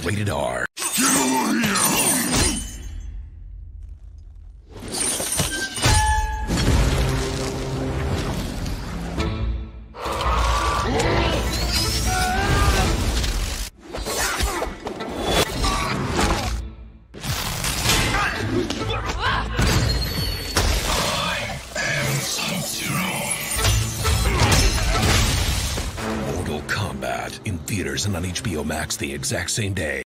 Rated R. Mortal Kombat in theaters and on HBO Max the exact same day.